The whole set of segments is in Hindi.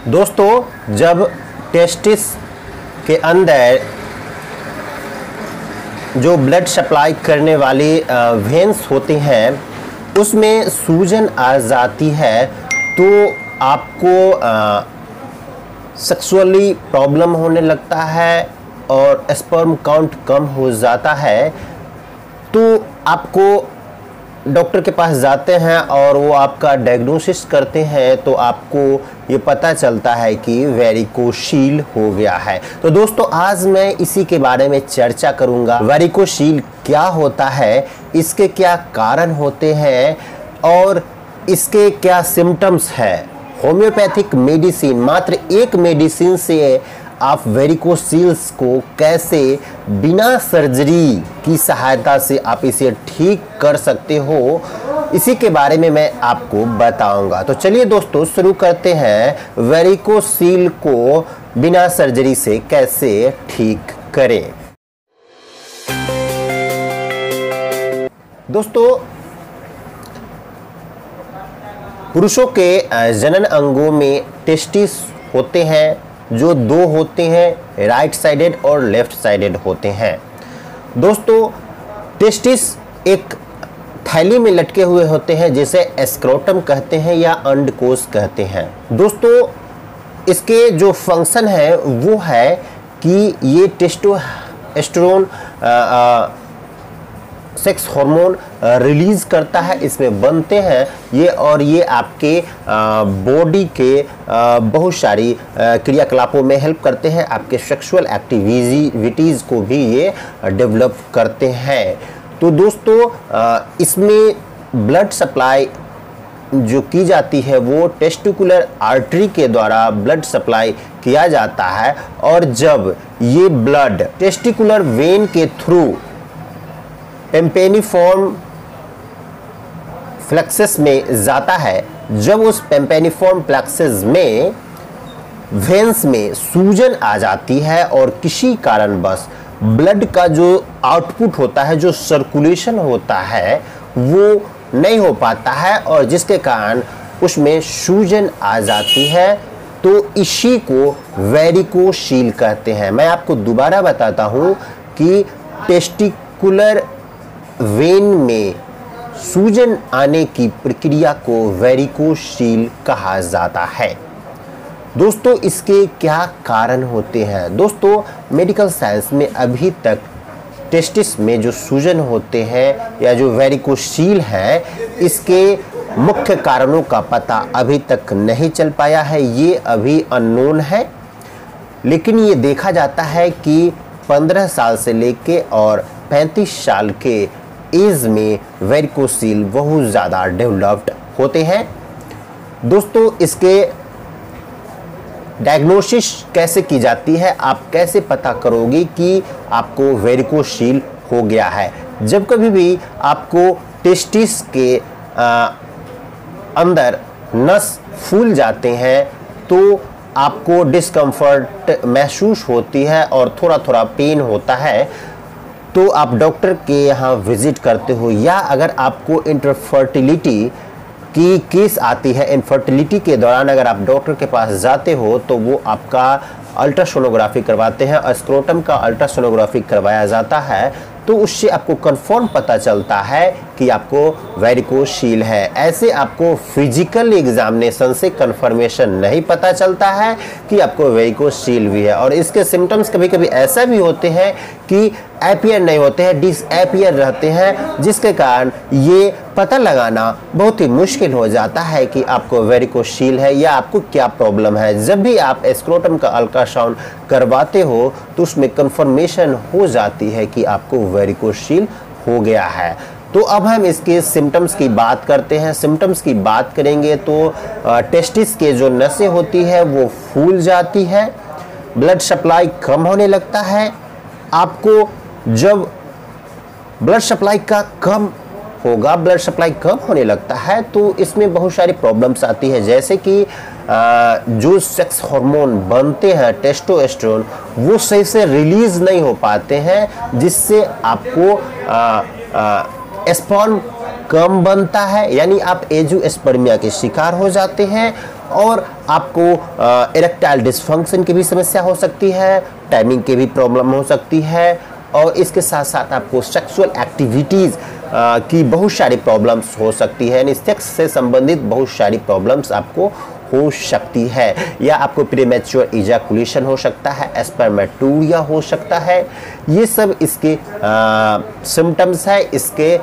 दोस्तों, जब टेस्टिस के अंदर जो ब्लड सप्लाई करने वाली वेन्स होते हैं उसमें सूजन आ जाती है तो आपको सेक्सुअली प्रॉब्लम होने लगता है और स्पर्म काउंट कम हो जाता है। तो आपको डॉक्टर के पास जाते हैं और वो आपका डायग्नोसिस करते हैं तो आपको ये पता चलता है कि वेरिकोशील हो गया है। तो दोस्तों, आज मैं इसी के बारे में चर्चा करूंगा। वेरिकोशील क्या होता है, इसके क्या कारण होते हैं और इसके क्या सिम्टम्स हैं। होम्योपैथिक मेडिसिन, मात्र एक मेडिसिन से आप वेरिकोसील्स को कैसे बिना सर्जरी की सहायता से आप इसे ठीक कर सकते हो, इसी के बारे में मैं आपको बताऊंगा। तो चलिए दोस्तों, शुरू करते हैं वेरिकोसील को बिना सर्जरी से कैसे ठीक करें। दोस्तों, पुरुषों के जनन अंगों में टेस्टिस होते हैं जो दो होते हैं, राइट साइडेड और लेफ्ट साइडेड होते हैं। दोस्तों, टेस्टिस एक थैली में लटके हुए होते हैं जिसे स्क्रोटम कहते हैं या अंडकोश कहते हैं। दोस्तों, इसके जो फंक्शन है वो है कि ये टेस्टोस्टेरोन सेक्स हार्मोन रिलीज करता है, इसमें बनते हैं ये, और ये आपके बॉडी के बहुत सारी क्रियाकलापों में हेल्प करते हैं। आपके सेक्सुअल एक्टिविटीज़ को भी ये डेवलप करते हैं। तो दोस्तों, इसमें ब्लड सप्लाई जो की जाती है वो टेस्टिकुलर आर्टरी के द्वारा ब्लड सप्लाई किया जाता है, और जब ये ब्लड टेस्टिकुलर वेन के थ्रू पेम्पेनिफॉर्म फ्लेक्सस में जाता है, जब उस पेम्पेनिफॉर्म फ्लेक्सस में वेन्स में सूजन आ जाती है और किसी कारणवश ब्लड का जो आउटपुट होता है, जो सर्कुलेशन होता है, वो नहीं हो पाता है और जिसके कारण उसमें सूजन आ जाती है, तो इसी को वेरिकोशील कहते हैं। मैं आपको दोबारा बताता हूँ कि टेस्टिकुलर वेन में सूजन आने की प्रक्रिया को वेरिकोशील कहा जाता है। दोस्तों, इसके क्या कारण होते हैं? दोस्तों, मेडिकल साइंस में अभी तक टेस्टिस में जो सूजन होते हैं या जो वेरिकोशील है, इसके मुख्य कारणों का पता अभी तक नहीं चल पाया है, ये अभी अननोन है। लेकिन ये देखा जाता है कि 15 साल से लेके और 35 साल के एज में वेरिकोसील बहुत ज़्यादा डेवलप्ड होते हैं। दोस्तों, इसके डायग्नोसिस कैसे की जाती है, आप कैसे पता करोगे कि आपको वेरिकोशील हो गया है? जब कभी भी आपको टेस्टिस के अंदर नस फूल जाते हैं तो आपको डिस्कम्फर्ट महसूस होती है और थोड़ा थोड़ा पेन होता है, तो आप डॉक्टर के यहाँ विजिट करते हो। या अगर आपको इनफर्टिलिटी की केस आती है, इनफर्टिलिटी के दौरान अगर आप डॉक्टर के पास जाते हो तो वो आपका अल्ट्रासोनोग्राफी करवाते हैं और स्क्रोटम का अल्ट्रासोनोग्राफी करवाया जाता है, तो उससे आपको कंफर्म पता चलता है कि आपको वेरिकोशील है। ऐसे आपको फिजिकल एग्जामिनेशन से कंफर्मेशन नहीं पता चलता है कि आपको वेरिकोशील भी है। और इसके सिम्टम्स कभी कभी ऐसा भी होते हैं कि अपीयर नहीं होते हैं, डिसअपीयर रहते हैं, जिसके कारण ये पता लगाना बहुत ही मुश्किल हो जाता है कि आपको वेरिकोशील है या आपको क्या प्रॉब्लम है। जब भी आप स्क्रोटम का अल्ट्रासाउंड करवाते हो तो उसमें कंफर्मेशन हो जाती है कि आपको वेरिकोशील हो गया है। तो अब हम इसके सिम्टम्स की बात करते हैं। सिम्टम्स की बात करेंगे तो टेस्टिस के जो नसें होती है वो फूल जाती है, ब्लड सप्लाई कम होने लगता है। आपको जब ब्लड सप्लाई का कम होगा, ब्लड सप्लाई कम होने लगता है, तो इसमें बहुत सारी प्रॉब्लम्स आती है, जैसे कि जो सेक्स हार्मोन बनते हैं टेस्टोस्टेरोन, वो सही से रिलीज नहीं हो पाते हैं, जिससे आपको स्पर्म कम बनता है, यानी आप एंजियोस्पर्मिया के शिकार हो जाते हैं और आपको इरेक्टाइल डिसफंक्शन की भी समस्या हो सकती है, टाइमिंग की भी प्रॉब्लम हो सकती है, और इसके साथ साथ आपको सेक्सुअल एक्टिविटीज़ की बहुत सारी प्रॉब्लम्स हो सकती है, यानी सेक्स से संबंधित बहुत सारी प्रॉब्लम्स आपको हो सकती है, या आपको प्रीमैच्योर इजैकुलेशन हो सकता है, स्पर्मेटोरिया हो सकता है। ये सब इसके सिम्टम्स है, इसके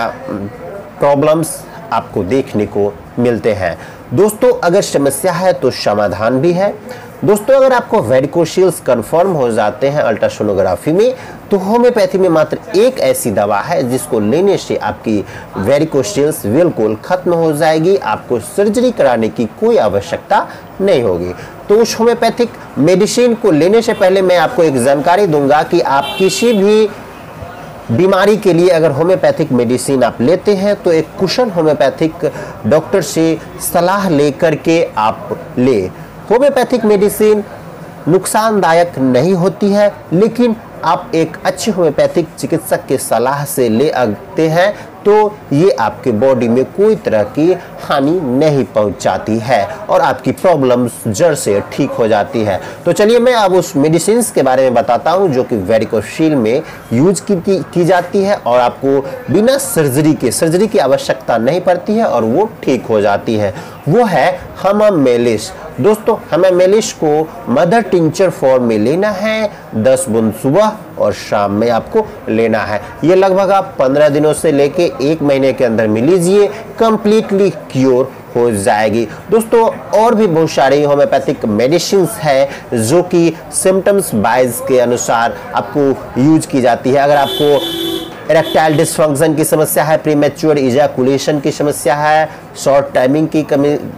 प्रॉब्लम्स आपको देखने को मिलते हैं। दोस्तों अगर समस्या है तो समाधान भी है। दोस्तों अगर आपको वेरिकोसील्स कंफर्म हो जाते हैं अल्ट्रासोनोग्राफी में, तो होम्योपैथी में मात्र एक ऐसी दवा है जिसको लेने से आपकी वेरिकोसील्स बिल्कुल खत्म हो जाएगी, आपको सर्जरी कराने की कोई आवश्यकता नहीं होगी। तो उस होम्योपैथिक मेडिसिन को लेने से पहले मैं आपको एक जानकारी दूंगा कि आप किसी भी बीमारी के लिए अगर होम्योपैथिक मेडिसिन आप लेते हैं तो एक कुशल होम्योपैथिक डॉक्टर से सलाह लेकर के आप ले। होम्योपैथिक मेडिसिन नुकसानदायक नहीं होती है, लेकिन आप एक अच्छे होम्योपैथिक चिकित्सक के सलाह से ले आते हैं तो ये आपके बॉडी में कोई तरह की हानि नहीं पहुंचाती है और आपकी प्रॉब्लम्स जड़ से ठीक हो जाती है। तो चलिए मैं अब उस मेडिसिन के बारे में बताता हूं जो कि वेरिकोसील में यूज की जाती है और आपको बिना सर्जरी की आवश्यकता नहीं पड़ती है और वो ठीक हो जाती है। वो है हमामेलिस। दोस्तों हमामेलिस को मदर टिंचर फॉर्म में लेना है, 10 बूंद सुबह और शाम में आपको लेना है। ये लगभग आप 15 दिनों से लेके 1 महीने के अंदर मिल लीजिए, कंप्लीटली क्योर हो जाएगी। दोस्तों और भी बहुत सारी होम्योपैथिक मेडिसिन है जो कि सिम्टम्स वाइज के अनुसार आपको यूज की जाती है। अगर आपको इरेक्टाइल डिसफंक्शन की समस्या है, प्रीमैच्योर इजैकुलेशन की समस्या है, शॉर्ट टाइमिंग की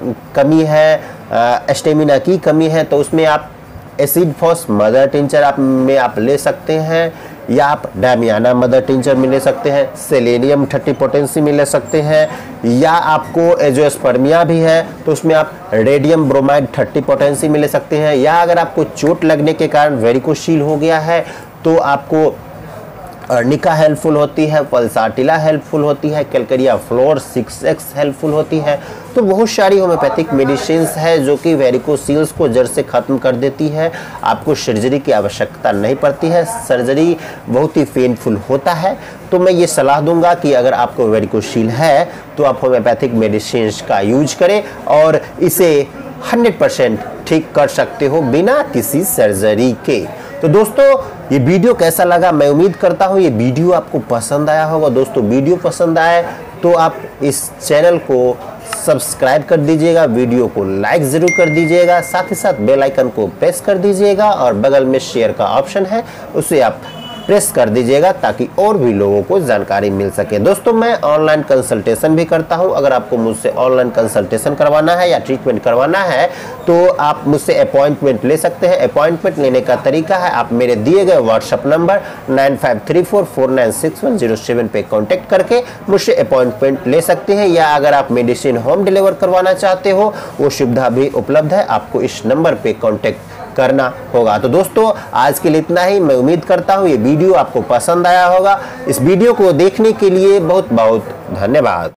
कमी है, स्टेमिना की कमी है, तो उसमें आप एसिड फॉस मदर टिंचर आप ले सकते हैं, या आप डायमियाना मदर टिंचर में ले सकते हैं, सेलेनियम 30 पोटेंसी में ले सकते हैं, या आपको एंजियोस्पर्मिया भी है तो उसमें आप रेडियम ब्रोमाइड 30 पोटेंसी में ले सकते हैं, या अगर आपको चोट लगने के कारण वेरिकोसील हो गया है तो आपको अर्निका हेल्पफुल होती है, पल्साटिला हेल्पफुल होती है, कैलकेरिया फ्लोर 6X हेल्पफुल होती है। तो बहुत सारी होम्योपैथिक मेडिसिन है जो कि वेरिकोसील्स को जड़ से खत्म कर देती है, आपको सर्जरी की आवश्यकता नहीं पड़ती है, सर्जरी बहुत ही पेनफुल होता है। तो मैं ये सलाह दूंगा कि अगर आपको वेरिकोसील है तो आप होम्योपैथिक मेडिसिन का यूज करें और इसे 100% ठीक कर सकते हो बिना किसी सर्जरी के। तो दोस्तों ये वीडियो कैसा लगा, मैं उम्मीद करता हूँ ये वीडियो आपको पसंद आया होगा। दोस्तों वीडियो पसंद आए तो आप इस चैनल को सब्सक्राइब कर दीजिएगा, वीडियो को लाइक ज़रूर कर दीजिएगा, साथ ही साथ बेल आइकन को प्रेस कर दीजिएगा और बगल में शेयर का ऑप्शन है उसे आप प्रेस कर दीजिएगा ताकि और भी लोगों को जानकारी मिल सके। दोस्तों मैं ऑनलाइन कंसल्टेशन भी करता हूं, अगर आपको मुझसे ऑनलाइन कंसल्टेशन करवाना है या ट्रीटमेंट करवाना है तो आप मुझसे अपॉइंटमेंट ले सकते हैं। अपॉइंटमेंट लेने का तरीका है आप मेरे दिए गए व्हाट्सएप नंबर 9534496107 पे कॉन्टेक्ट करके मुझसे अपॉइंटमेंट ले सकते हैं, या अगर आप मेडिसिन होम डिलीवर करवाना चाहते हो वो सुविधा भी उपलब्ध है, आपको इस नंबर पे कॉन्टेक्ट करना होगा। तो दोस्तों आज के लिए इतना ही। मैं उम्मीद करता हूं ये वीडियो आपको पसंद आया होगा। इस वीडियो को देखने के लिए बहुत बहुत धन्यवाद।